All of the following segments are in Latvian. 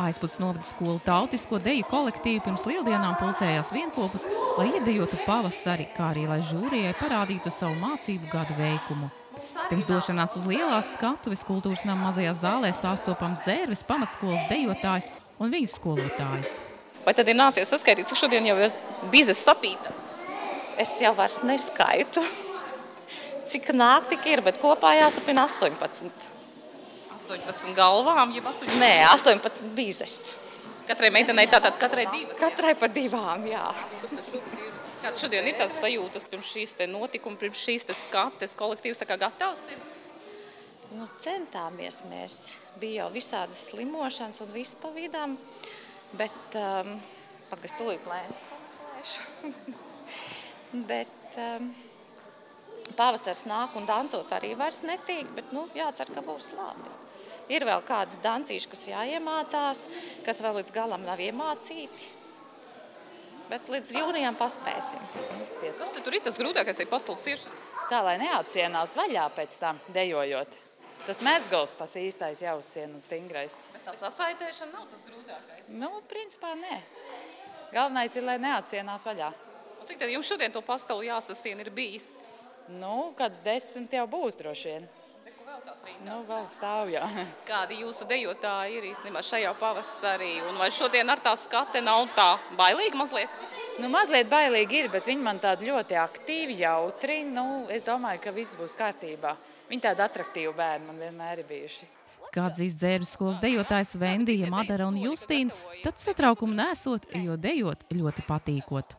Aizputs novada skola tautisko deju kolektīvu pirms lieldienām pulcējās vienkopus, lai iedejotu pavasari, kā arī lai žūrijai parādītu savu mācību gadu veikumu. Pirms došanās uz lielās skatuves kultūras nama mazajā zālē sastopam Dzērves pamatskolas dejotājus un viņu skolotājus. Vai tad ir nācies saskaitīt, cik šodien jau ir bizes sapītas? Es jau vairs neskaitu, cik nāk tik ir, bet kopā jāsapina 18. 18 galvām, jeb 18? Nē, 18 bizes. Katrai meitenei tātad katrai divas? Katrai pa divām, jā. Kāds šodien ir tās sajūtas pirms šīs te notikuma, pirms šīs te skates, kolektīvs tā kā gatavs ir? Nu, centāmies mēs. Bija jau visādas slimošanas un visu pa vidām, bet pagas tūlīt lēnu. Bet pavasars nāk un dancot arī vairs netīk, bet jācer, ka būs labi. Ir vēl kādi dancīši, kas jāiemācās, kas vēl līdz galam nav iemācīti, bet līdz jūnijam paspēsim. Kas tur ir tas grūtākais, ir pastules iešana? Tā, lai neatsienās vaļā pēc tam dejojot. Tas mezgals, tas īstais jāuzsien un stingrais. Bet tā sasaitēšana nav tas grūtākais? Principā nē. Galvenais ir, lai neatsienās vaļā. Un cik tad jums šodien to pastelu jāsasien ir bijis? Kāds 10 jau būs droši vien. Vēl tāds rindās? Vēl stāv, jā. Kādi jūsu dejotāji ir īstenībā šajā pavasarī? Un vai šodien ar tā skate nav tā bailīgi mazliet? Mazliet bailīgi ir, bet viņi man tādi ļoti aktīvi, jautri. Es domāju, ka viss būs kārtībā. Viņi tādi atraktīvi bērni man vienmēr ir bijuši. Kā atzīst Dzērves skolas dejotājs Vendija, Madara un Justīna, tad satraukumu nesot, jo dejot ļoti patīkot.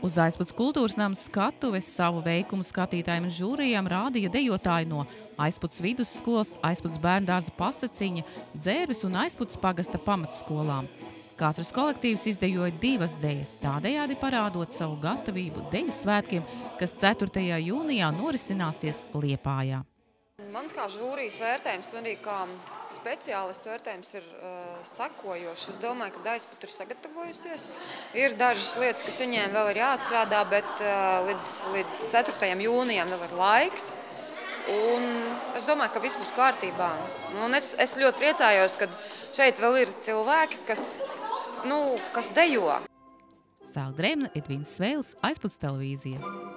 Uz Aizputs kultūras namas skatuves savu veikumu skatītājiem un žūrijām rādīja dejotāji no Aizputs vidusskolas, Aizputs bērndārza Pasaciņa, Dzērves un Aizputs pagasta pamatskolām. Katrs kolektīvs izdejoja 2 dejas, tādējādi parādot savu gatavību deju svētkiem, kas 4. jūnijā norisināsies Liepājā. Mans kā žūrijas vērtējums, un arī kā speciālistu vērtējums ir sekojošs. Es domāju, ka Aizput ir sagatavojusies. Ir dažas lietas, kas viņiem vēl ir jāatstrādā, bet līdz 4. jūnijam vēl ir laiks. Un es domāju, ka viss būs kārtībā. Un es ļoti priecājos, ka šeit vēl ir cilvēki, kas dejo. Sāla Drēmna, Edvīns Svēls, Aizputs televīzija.